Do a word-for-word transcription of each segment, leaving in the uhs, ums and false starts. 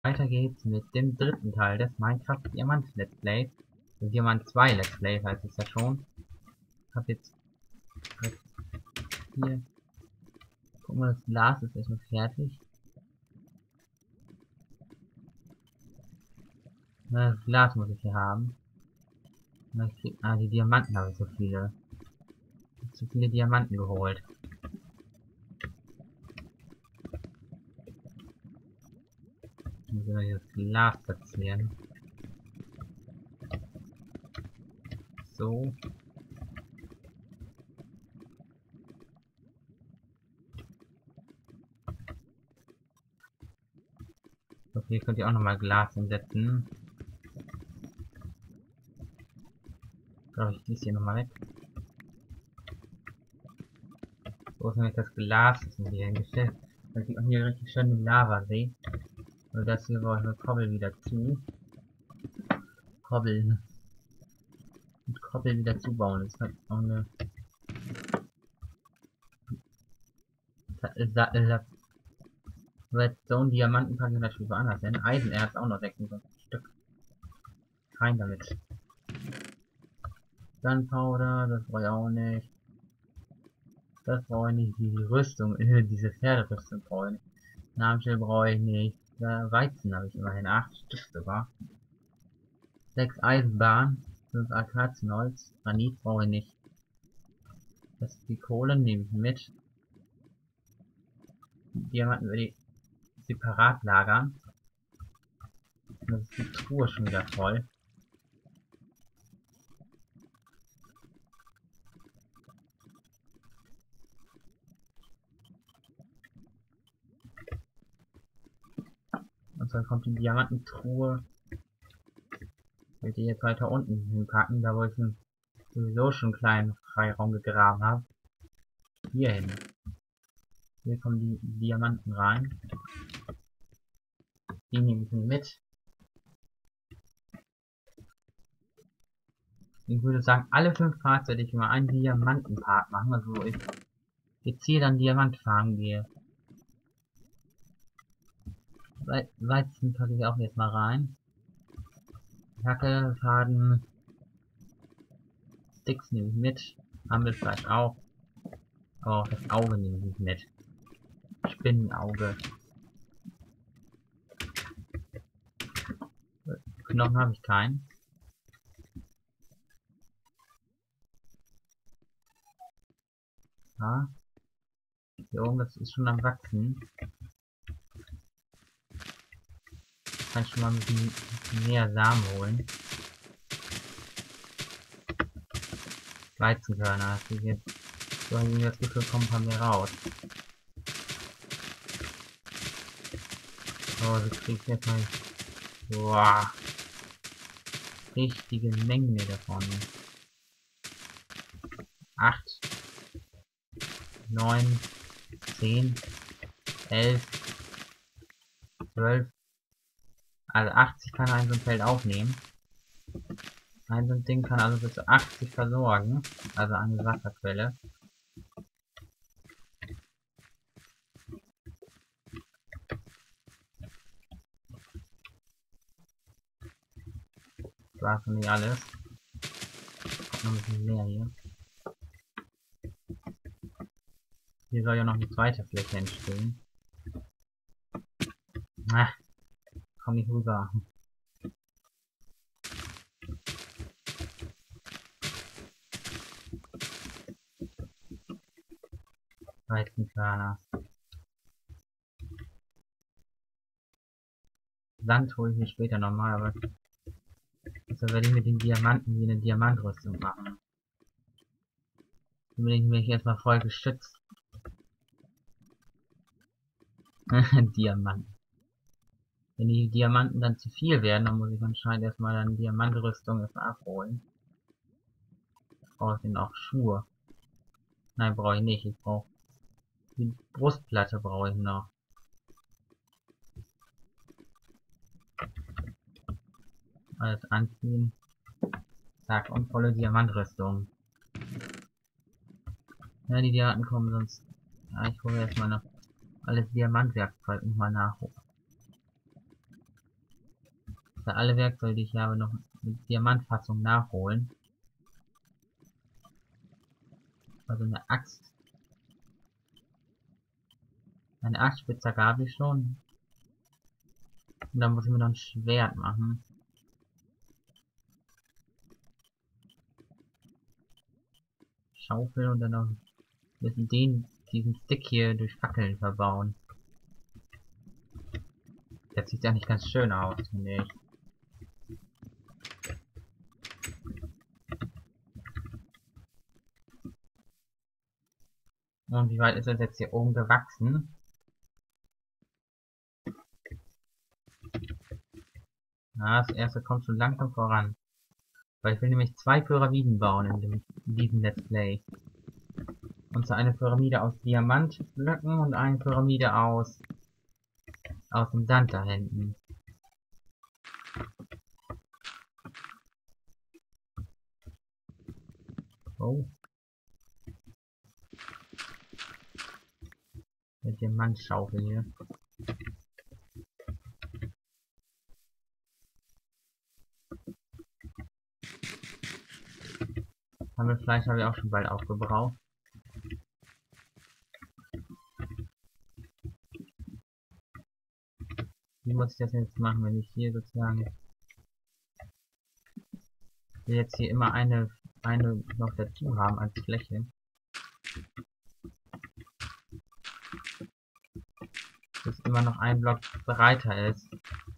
Weiter geht's mit dem dritten Teil des Minecraft Diamant Let's Plays. Diamant zwei Let's Plays heißt es ja schon. Ich hab jetzt hier. Guck mal, das Glas ist erstmal fertig. Na, das Glas muss ich hier haben. Na, ich krieg, ah, die Diamanten habe ich so viele. Ich hab zu viele Diamanten geholt. Dann müssen wir hier das Glas platzieren. So. Okay, könnt ihr auch nochmal Glas hinsetzen. Glaube ich, dies hier nochmal weg. Wo ist nämlich das Glas? Das ist hier hingestellt. Da sieht man hier richtig schön den Lavasee. Und das hier brauche ich mit Kobbel wieder zu. Kobbeln. Mit Kobbel wieder zubauen. Das ist halt auch eine. Redstone, Diamanten packen wir natürlich woanders hin. Eisenerz auch noch sechsundzwanzig Stück. Rein damit. Gunpowder, das brauche ich auch nicht. Das brauche ich nicht. Die Rüstung, äh, diese Pferderüstung brauche ich nicht. Namensschild brauche ich nicht. Ja, Weizen habe ich immerhin. acht Stück sogar. sechs Eisenbahn. fünf Akazienholz. Granit brauche ich nicht. Das ist die Kohle, nehme ich mit. Diamanten würde ich separat lagern. Das ist die Truhe schon wieder voll. Und dann kommt die Diamantentruhe. Ich will die jetzt weiter unten hinpacken, da wo ich sowieso schon einen kleinen Freiraum gegraben habe. Hier hin. Hier kommen die Diamanten rein. Die nehme ich mit. Ich würde sagen, alle fünf Parts werde ich immer einen Diamantenpart machen, also wo ich gezielt an Diamantfarmen gehe. Weizen packe ich auch jetzt mal rein. Hacke, Faden, Sticks nehme ich mit. Hammelfleisch auch. Aber auch das Auge nehme ich mit. Spinnenauge. Knochen habe ich keinen. Ja. Hier oben, das ist schon am Wachsen. Kann ich schon mal ein bisschen mehr Samen holen. Weizenkörner, das ist jetzt so irgendwie das Gefühl, kommen ein paar mehr raus. So, so kriege ich jetzt mal. Boah. Richtige Menge davon. acht, neun, zehn, elf, zwölf. Also achtzig kann ein so ein Feld aufnehmen. Ein so ein Ding kann also bis zu achtzig versorgen. Also eine Wasserquelle. Das war für mich alles. Kommt noch ein bisschen mehr hier. Hier soll ja noch eine zweite Fläche entstehen. Na, komm nicht rüber. Weizenkörner. Sand hole ich mir später nochmal, aber deshalb werde ich mit den Diamanten hier eine Diamantrüstung machen. Dann bin ich mich erstmal voll geschützt. Diamanten. Wenn die Diamanten dann zu viel werden, dann muss ich anscheinend erstmal dann Diamantrüstung erstmal abholen. Brauche ich denn auch Schuhe? Nein, brauche ich nicht. Ich brauche die Brustplatte brauche ich noch. Alles anziehen. Zack, und volle Diamantrüstung. Ja, die Diamanten kommen sonst. Ja, ich hole erstmal noch alles Diamantwerkzeug und mal nachholen. musste alle Werkzeuge, die ich habe, noch mit Diamantfassung nachholen. Also eine Axt. Eine Axtspitzhacke habe ich schon. Und dann muss ich mir noch ein Schwert machen. Schaufel und dann noch müssen den, diesen Stick hier durch Fackeln verbauen. Jetzt sieht ja nicht ganz schön aus, finde ich. Und wie weit ist das jetzt hier oben gewachsen? Na, das erste kommt schon langsam voran. Weil ich will nämlich zwei Pyramiden bauen in, dem, in diesem Let's Play. Und zwar eine Pyramide aus Diamantblöcken und eine Pyramide aus aus dem Sand da hinten. Oh. Mit dem Diamantschaufel hier. Hammelfleisch habe ich auch schon bald aufgebraucht. Wie muss ich das jetzt machen, wenn ich hier sozusagen will jetzt hier immer eine eine noch dazu haben als Fläche. Dass immer noch ein Block breiter ist.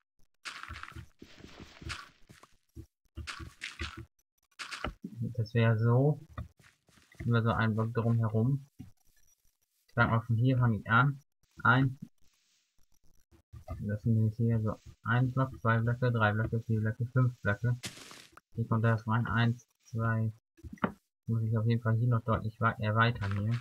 Das wäre so. Immer so ein Block drumherum. Ich sag mal, von hier fange ich an. Ein. Das sind nämlich hier so ein Block, zwei Blöcke, drei Blöcke, vier Blöcke, fünf Blöcke. Hier kommt das rein. Eins, zwei. Muss ich auf jeden Fall hier noch deutlich erweitern hier.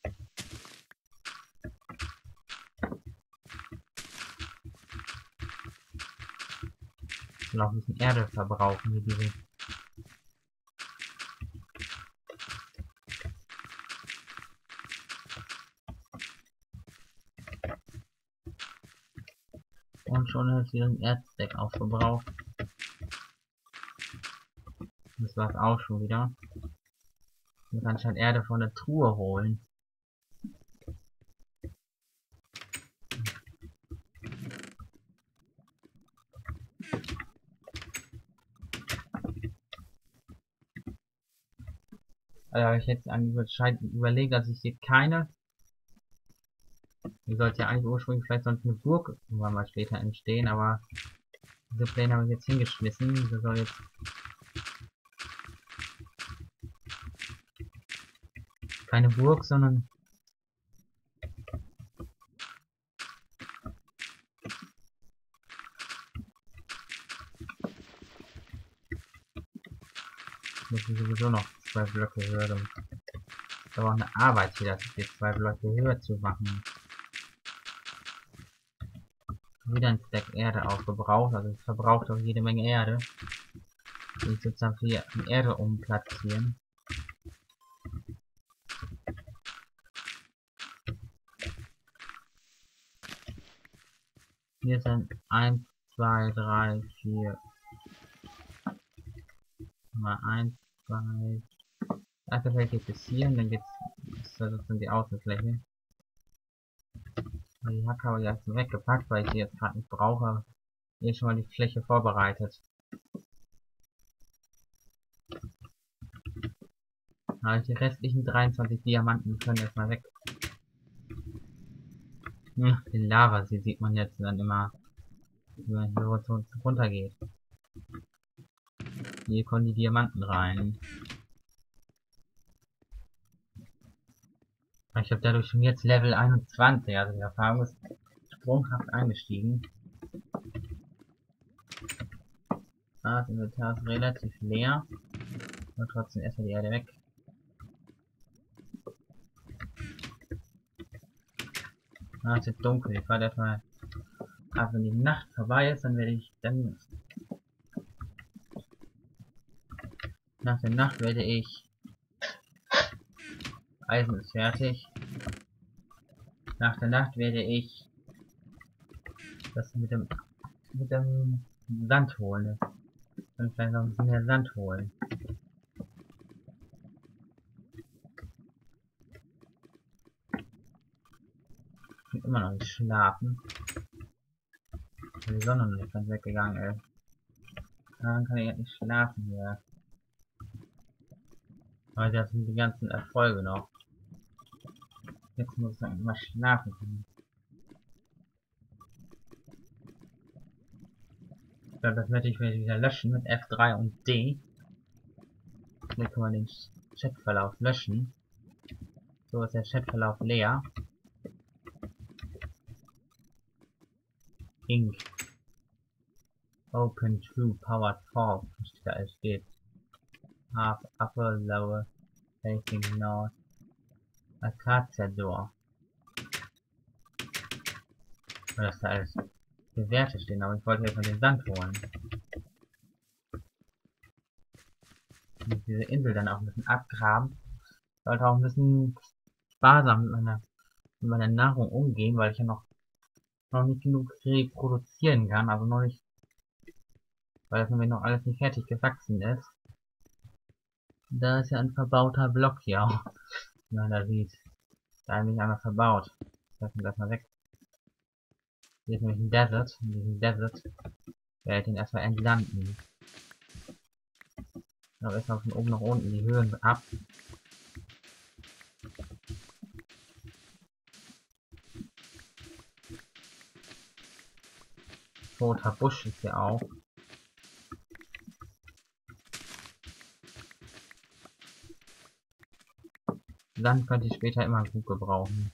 Ich will auch ein bisschen Erde verbrauchen hier diese. Und schon ist wieder ein Erzdeck aufgebraucht. Das war's auch schon wieder. Man kann schon Erde von der Truhe holen. Also habe ich jetzt überlegt, dass ich hier keine. Hier sollte ja eigentlich ursprünglich vielleicht sonst eine Burg irgendwann mal später entstehen, aber diese Pläne habe ich jetzt hingeschmissen. Das soll jetzt keine Burg, sondern muss ich sowieso noch zwei Blöcke höher. Das ist aber auch eine Arbeit hier, das jetzt zwei Blöcke höher zu machen. Wieder ein Stack Erde aufgebraucht, also es verbraucht auch jede Menge Erde. Die ich sozusagen hier in Erde umplatzieren. Hier sind eins, zwei, drei, vier. Mal eins, zwei. Erste Fläche geht bis hier und dann geht's. Das ist dann die Außenfläche. Die Hacke habe ich erst weggepackt, weil ich sie jetzt gerade nicht brauche. Hier ist schon mal die Fläche vorbereitet. Aber die restlichen dreiundzwanzig Diamanten können erstmal weg. Hm, den Lava, sie sieht man jetzt dann immer, wie man hier runter geht. Hier kommen die Diamanten rein. Ich habe dadurch schon jetzt Level einundzwanzig, also die Erfahrung ist sprunghaft angestiegen. Ah, das Inventar ist relativ leer. Aber trotzdem erstmal die Erde weg. Ah, es wird dunkel. Ich warte erstmal ab, wenn die Nacht vorbei ist, dann werde ich dann nach der Nacht werde ich Eisen ist fertig. Nach der Nacht werde ich das mit dem mit dem Sand holen. Ich kann vielleicht noch ein bisschen mehr Sand holen. Ich bin immer noch nicht schlafen. Die Sonne noch nicht ganz weggegangen, ey. Dann kann ich jetzt nicht schlafen hier. Aber das sind die ganzen Erfolge noch. Jetzt muss ich eigentlich mal schlafen können. Ich glaube, das werde ich wieder löschen mit F drei und D. Dann kann man den Chatverlauf löschen. So ist der Chatverlauf leer. Ink. Open True Powered False. Da es steht. Half Upper Lower Facing North. Acacia Door. Weil das da alles für Werte stehen, aber ich wollte jetzt mal den Sand holen. Und diese Insel dann auch ein bisschen abgraben. Ich sollte auch ein bisschen sparsam mit meiner, mit meiner Nahrung umgehen, weil ich ja noch, noch nicht genug reproduzieren kann, also noch nicht, weil das nämlich noch alles nicht fertig gewachsen ist. Da ist ja ein verbauter Block hier auch. Wie man da sieht. Da habe ich einmal verbaut. Lassen wir das mal weg. Hier ist nämlich ein Desert. In diesem Desert werde ich den erstmal entlanden. Aber erstmal von oben nach unten die Höhen ab. Toter Busch ist hier auch. Sand könnte ich später immer gut gebrauchen.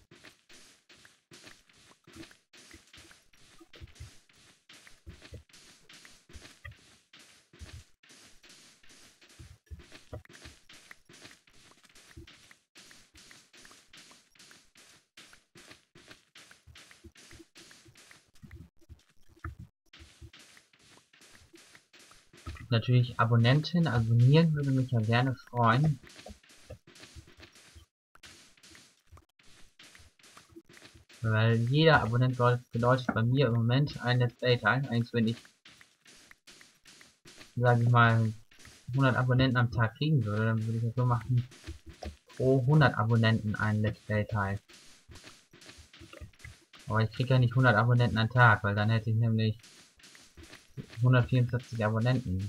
Natürlich Abonnenten, abonnieren würde mich ja gerne freuen. Weil jeder Abonnent bedeutet bei mir im Moment ein Let's Play Teil. Eigentlich wenn ich, sage ich mal, hundert Abonnenten am Tag kriegen würde, dann würde ich das so machen, pro hundert Abonnenten ein Let's Play Teil. Aber ich kriege ja nicht hundert Abonnenten am Tag, weil dann hätte ich nämlich hundertvierundvierzig Abonnenten.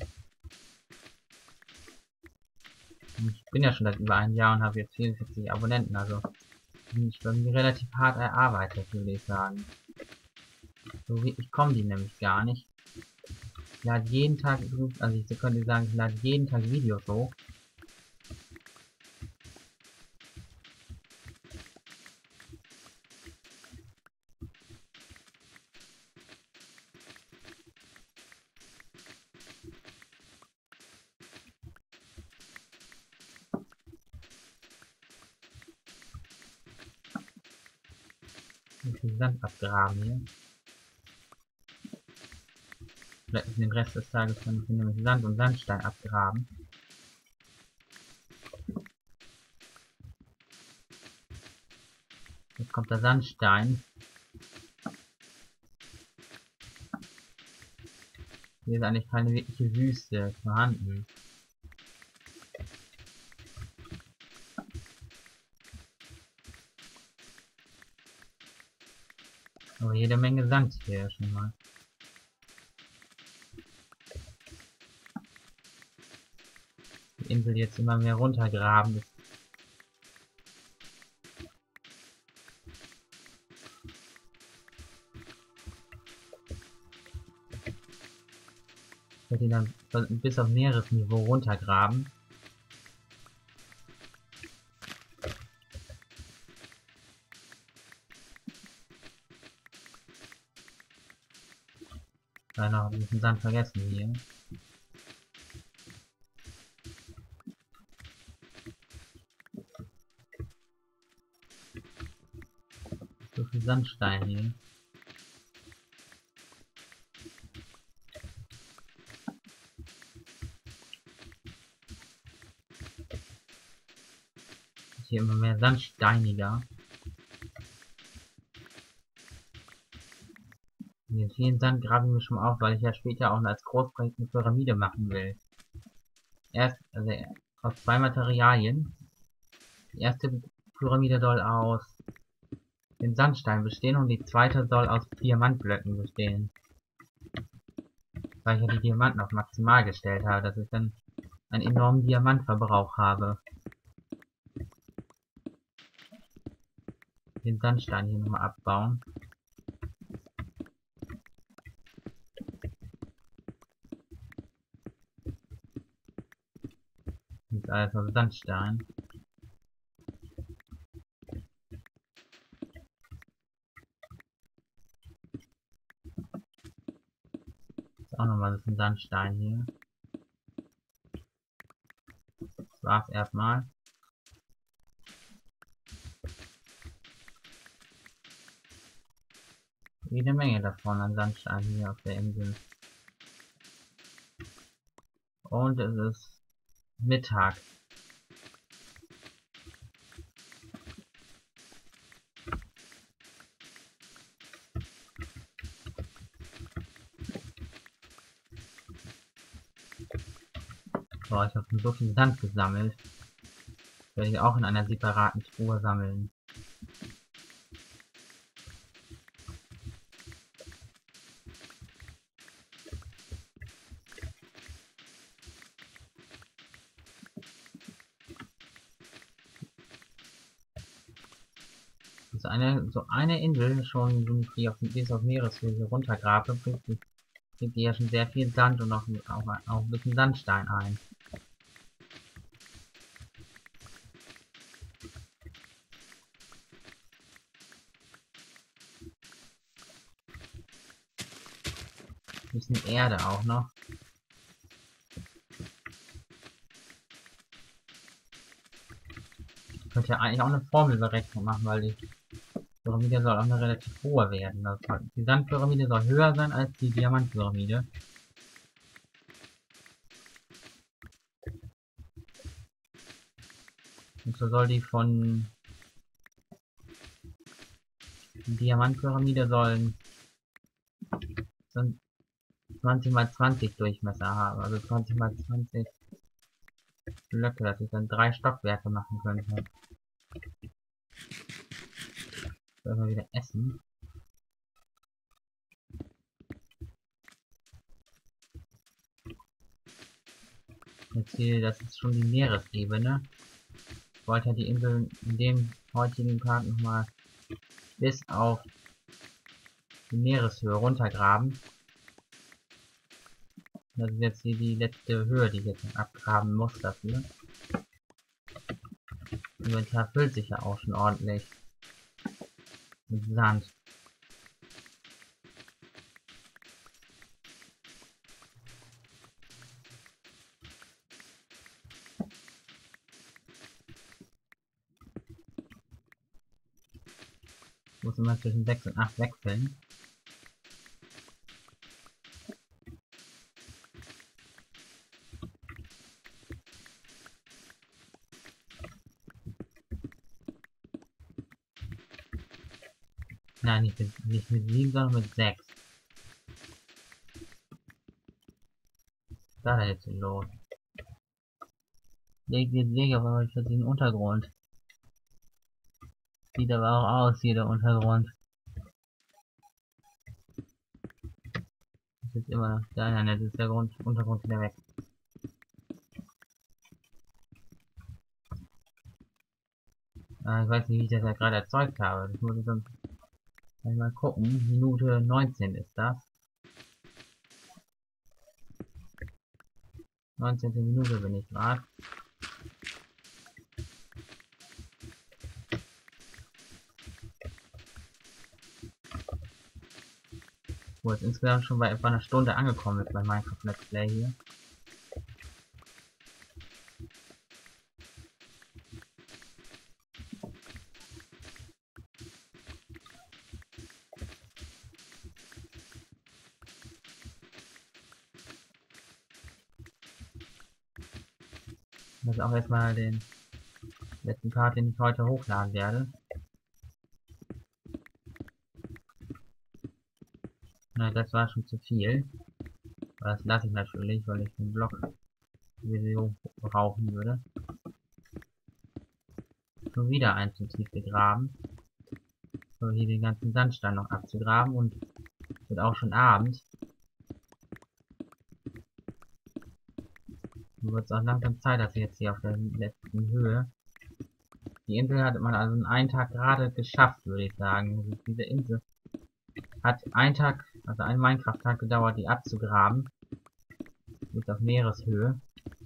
Ich bin ja schon seit über einem Jahr und habe jetzt vierundvierzig Abonnenten, also bin ich bei mir relativ hart erarbeitet, würde ich sagen. So wirklich kommen die nämlich gar nicht. Ich lade jeden Tag, also ich könnte sagen, ich lade jeden Tag Videos hoch. Den Sand abgraben hier. Vielleicht den Rest des Tages kann ich nämlich Sand und Sandstein abgraben. Jetzt kommt der Sandstein. Hier ist eigentlich keine wirkliche Wüste vorhanden. Aber jede Menge Sand hier schon mal. Die Insel jetzt immer mehr runtergraben. Ich werde ihn dann bis auf Meeresniveau runtergraben. Da noch ein bisschen Sand vergessen hier. So viel Sandstein hier. Hier immer mehr sandsteiniger. Hier vielen Sand graben wir schon auf, weil ich ja später auch als Großprojekt eine Pyramide machen will. Erst, also aus zwei Materialien. Die erste Pyramide soll aus dem Sandstein bestehen und die zweite soll aus Diamantblöcken bestehen. Weil ich ja die Diamanten auf maximal gestellt habe, dass ich dann einen enormen Diamantverbrauch habe. Den Sandstein hier nochmal abbauen. Das ist alles aus Sandstein. Ist auch nochmal ein bisschen Sandstein hier. Das war's erstmal. Jede Menge davon an Sandstein hier auf der Insel. Und es ist Mittag. So, ich habe so viel Sand gesammelt. Das werde ich auch in einer separaten Truhe sammeln. Das ist eine, so eine Insel schon, die auf, die auf Meereshöhe runtergrabe, bringt die, bringt die ja schon sehr viel Sand und auch, auch, auch ein bisschen Sandstein ein. Ein bisschen Erde auch noch. Ich könnte ja eigentlich auch eine Formelberechnung machen, weil die Pyramide soll auch eine relativ hohe werden. Das heißt, die Sandpyramide soll höher sein als die Diamantpyramide. Und so soll die von die Diamantpyramide sollen zwanzig mal zwanzig Durchmesser haben, also zwanzig mal zwanzig Blöcke, dass ich dann drei Stockwerke machen könnte. Sollen wir wieder essen? Jetzt hier, das ist schon die Meeresebene. Ich wollte ja die Insel in dem heutigen Tag nochmal bis auf die Meereshöhe runtergraben. Das ist jetzt hier die letzte Höhe, die ich jetzt abgraben muss dafür. Das Inventar füllt sich ja auch schon ordentlich mit Sand. Ich muss immer zwischen sechs und acht wechseln. Nein, nicht mit, nicht mit sieben, sondern mit sechs. Was ist da jetzt los? Leg den Weg aber für den Untergrund. Sieht aber auch aus, hier der Untergrund. Das ist jetzt immer noch da, nein, jetzt ist der Grund, Untergrund wieder weg. Äh, ich weiß nicht, wie ich das ja gerade erzeugt habe. Das muss ich dann mal gucken. Minute neunzehn ist das. neunzehnte Minute bin ich gerade. Wo jetzt insgesamt schon bei etwa einer Stunde angekommen ist bei Minecraft Let's Play hier. Das ist auch erstmal den letzten Part, den ich heute hochladen werde. Und Na, das war schon zu viel. Aber das lasse ich natürlich, weil ich den Block sowieso brauchen würde. Schon wieder ein zu tief gegraben. So, hier den ganzen Sandstein noch abzugraben und es wird auch schon Abend. Dann wird es auch langsam Zeit, dass wir jetzt hier auf der letzten Höhe. Die Insel hat man also in einem Tag gerade geschafft, würde ich sagen. Also diese Insel hat einen Tag, also ein Minecraft-Tag gedauert, die abzugraben. Bis auf Meereshöhe.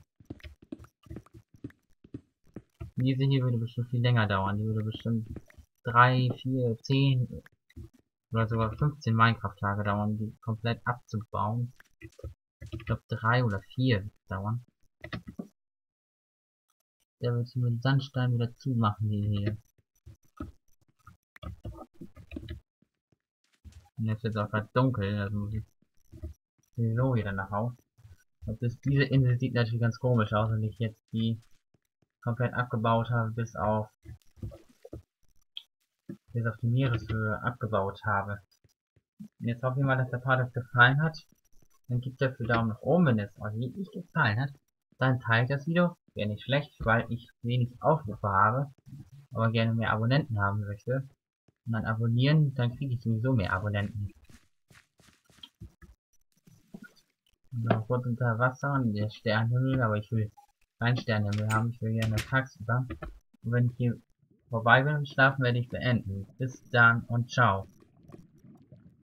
Diese hier würde bestimmt viel länger dauern. Die würde bestimmt drei, vier, zehn oder sogar fünfzehn Minecraft-Tage dauern, die komplett abzubauen. Ich glaube drei oder vier dauern. Der wird hier mit Sandstein wieder zumachen, die hier. Und jetzt wird es auch gerade dunkel, also muss ich sowieso wieder nach Hause. Und das, diese Insel sieht natürlich ganz komisch aus, wenn ich jetzt die komplett abgebaut habe, bis auf bis auf die Meereshöhe abgebaut habe. Und jetzt hoffe ich mal, dass der Part euch gefallen hat. Dann gebt dafür Daumen nach oben, wenn es euch wirklich gefallen hat. Dann teilt das Video. Wäre nicht schlecht, weil ich wenig Aufrufe habe, aber gerne mehr Abonnenten haben möchte. Und dann abonnieren, dann kriege ich sowieso mehr Abonnenten. Noch kurz unter Wasser und der Sternenhimmel, aber ich will keinen Sternenhimmel haben, ich will gerne tagsüber. Und wenn ich hier vorbei bin und schlafen, werde ich beenden. Bis dann und ciao.